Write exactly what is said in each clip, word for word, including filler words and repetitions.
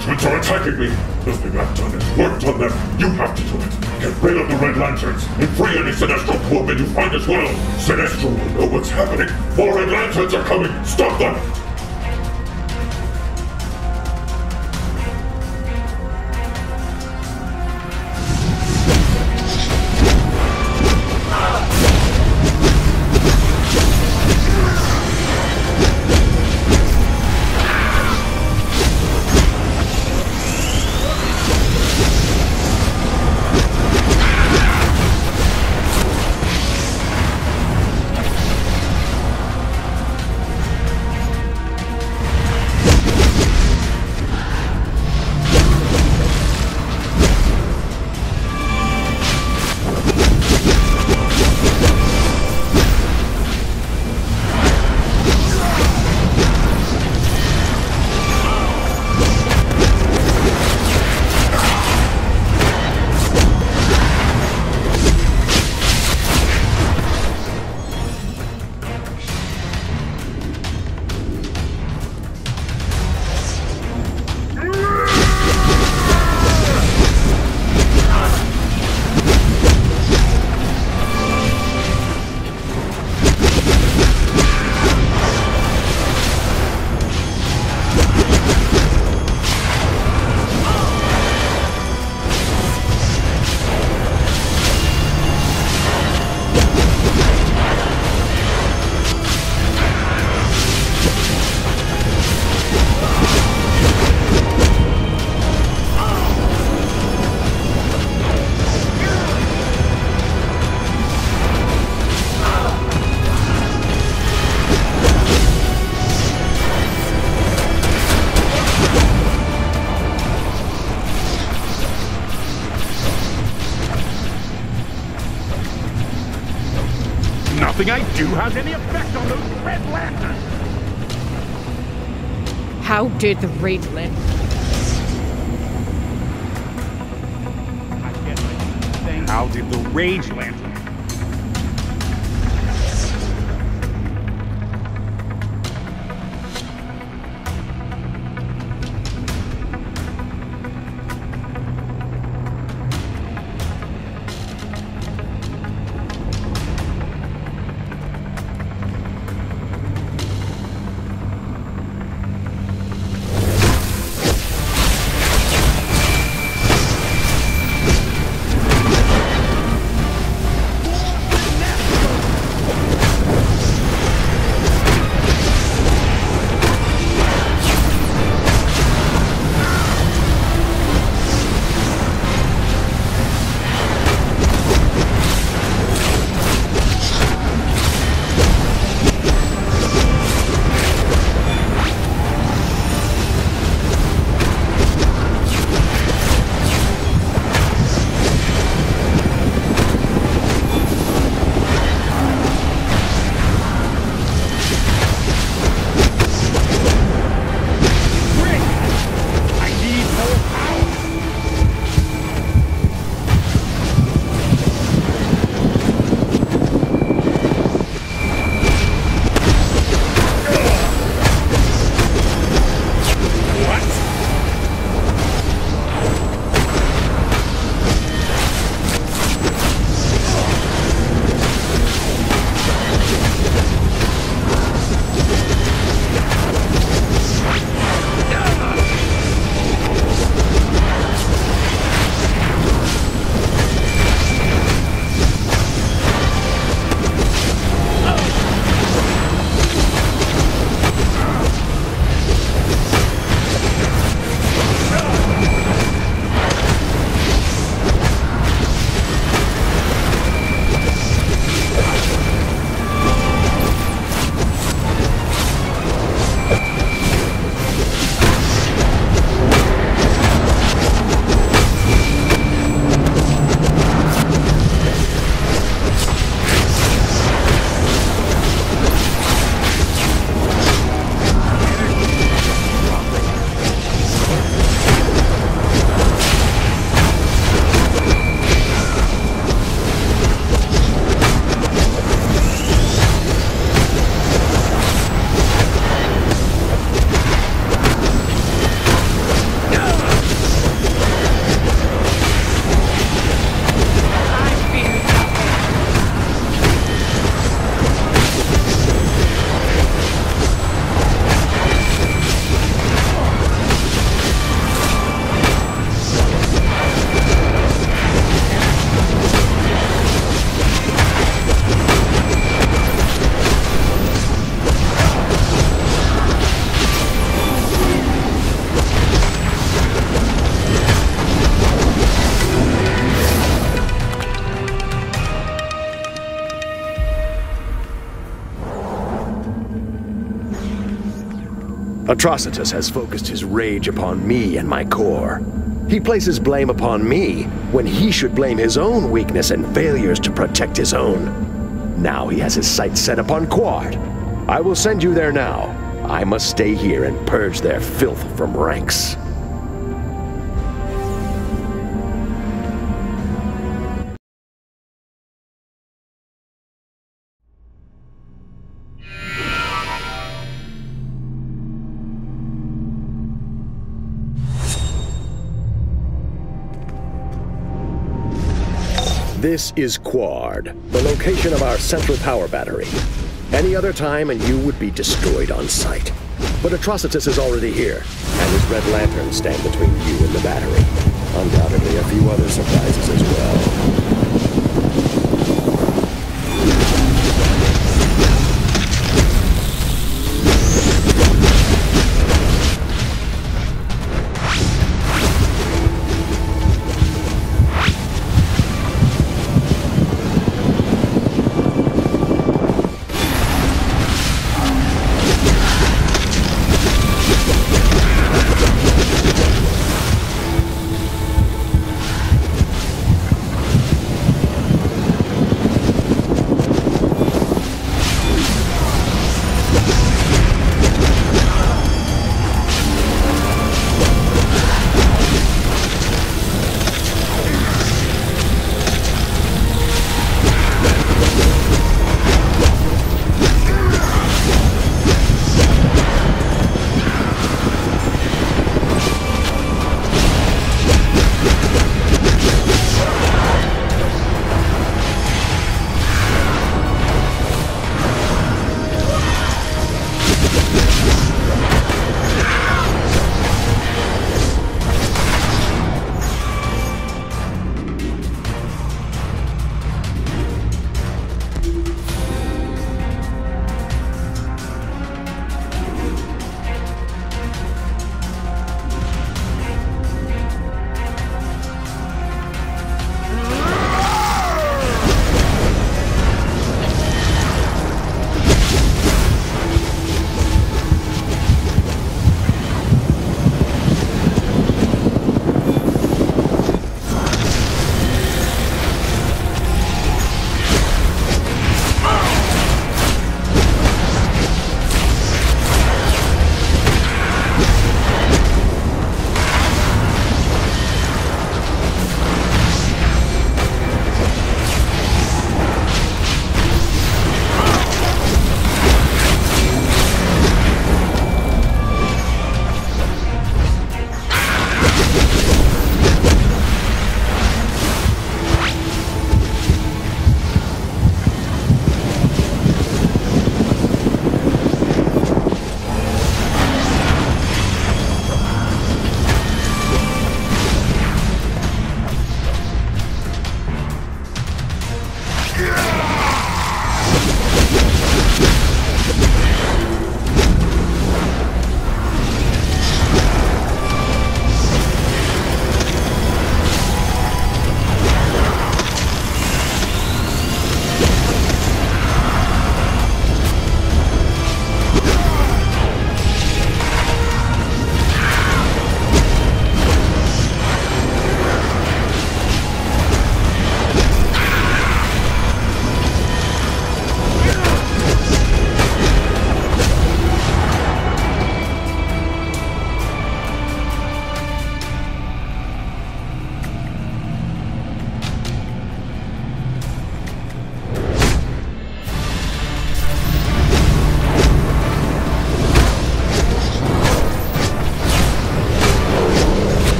lanterns are attacking me! Nothing I've done has worked on them! You have to do it! Get rid of the red lanterns and free any Sinestro crewmen you find as well! Sinestro will know what's happening! More red lanterns are coming! Stop them! Nothing I do has any effect on those red lanterns! How did the Rage Lantern? I guess I think. How did the Rage Lantern? Atrocitus has focused his rage upon me and my core. He places blame upon me when he should blame his own weakness and failures to protect his own. Now he has his sights set upon Quard. I will send you there now. I must stay here and purge their filth from ranks. This is Quard, the location of our central power battery. Any other time and you would be destroyed on sight. But Atrocitus is already here, and his red lanterns stand between you and the battery. Undoubtedly a few other surprises as well.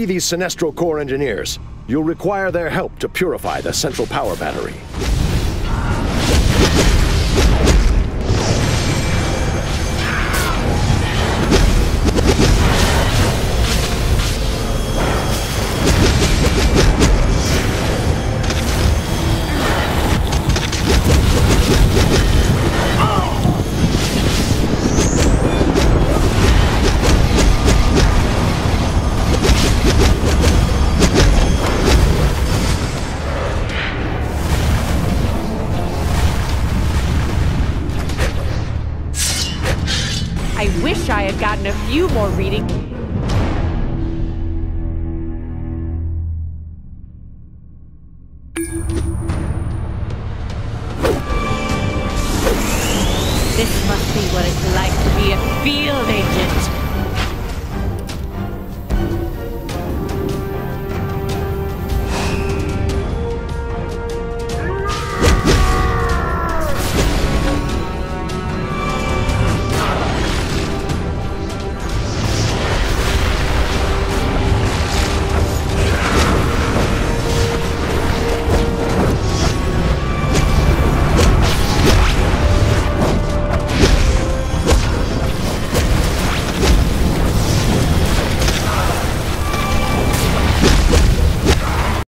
free these Sinestro Corps engineers, you'll require their help to purify the central power battery. I wish I had gotten a few more readings. This must be what it's like to be a field